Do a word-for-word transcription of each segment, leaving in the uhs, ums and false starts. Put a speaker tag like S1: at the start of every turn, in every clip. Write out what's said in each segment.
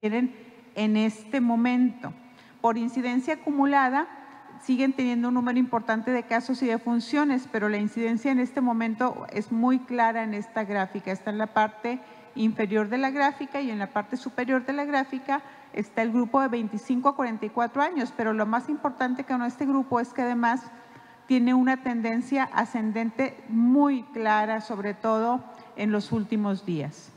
S1: en este momento. Por incidencia acumulada, siguen teniendo un número importante de casos y de funciones, pero la incidencia en este momento es muy clara en esta gráfica. Está en la parte inferior de la gráfica y en la parte superior de la gráfica está el grupo de veinticinco a cuarenta y cuatro años, pero lo más importante con este grupo es que además tiene una tendencia ascendente muy clara, sobre todo en los últimos días.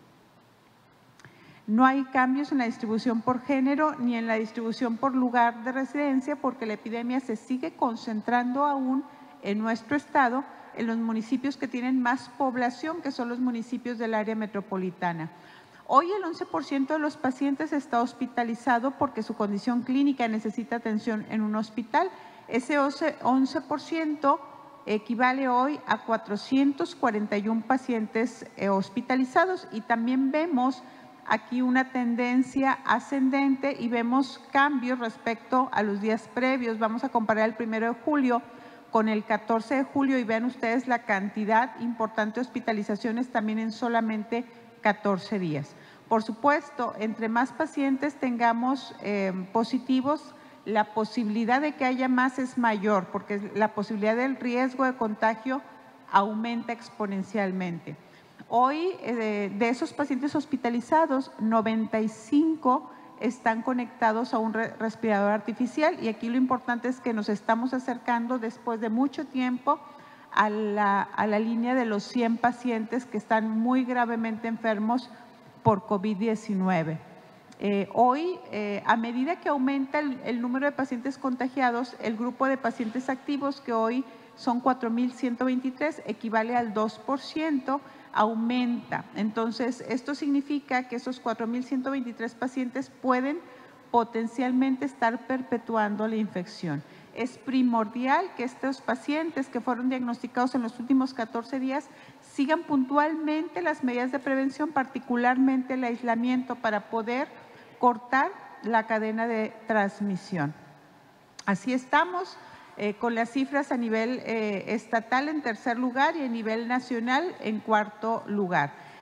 S1: No hay cambios en la distribución por género ni en la distribución por lugar de residencia, porque la epidemia se sigue concentrando aún en nuestro estado, en los municipios que tienen más población, que son los municipios del área metropolitana. Hoy el once por ciento de los pacientes está hospitalizado porque su condición clínica necesita atención en un hospital. Ese once por ciento equivale hoy a cuatrocientos cuarenta y uno pacientes hospitalizados, y también vemos aquí una tendencia ascendente y vemos cambios respecto a los días previos. Vamos a comparar el primero de julio con el catorce de julio y vean ustedes la cantidad importante de hospitalizaciones también en solamente catorce días. Por supuesto, entre más pacientes tengamos eh, positivos, la posibilidad de que haya más es mayor, porque la posibilidad del riesgo de contagio aumenta exponencialmente. Hoy, eh, de esos pacientes hospitalizados, noventa y cinco están conectados a un respirador artificial, y aquí lo importante es que nos estamos acercando después de mucho tiempo a la, a la línea de los cien pacientes que están muy gravemente enfermos por COVID diecinueve. Eh, hoy, eh, a medida que aumenta el, el número de pacientes contagiados, el grupo de pacientes activos, que hoy son cuatro mil ciento veintitrés, equivale al dos por ciento, aumenta. Entonces, esto significa que esos cuatro mil ciento veintitrés pacientes pueden potencialmente estar perpetuando la infección. Es primordial que estos pacientes que fueron diagnosticados en los últimos catorce días sigan puntualmente las medidas de prevención, particularmente el aislamiento, para poder cortar la cadena de transmisión. Así estamos eh, con las cifras a nivel eh, estatal en tercer lugar y a nivel nacional en cuarto lugar.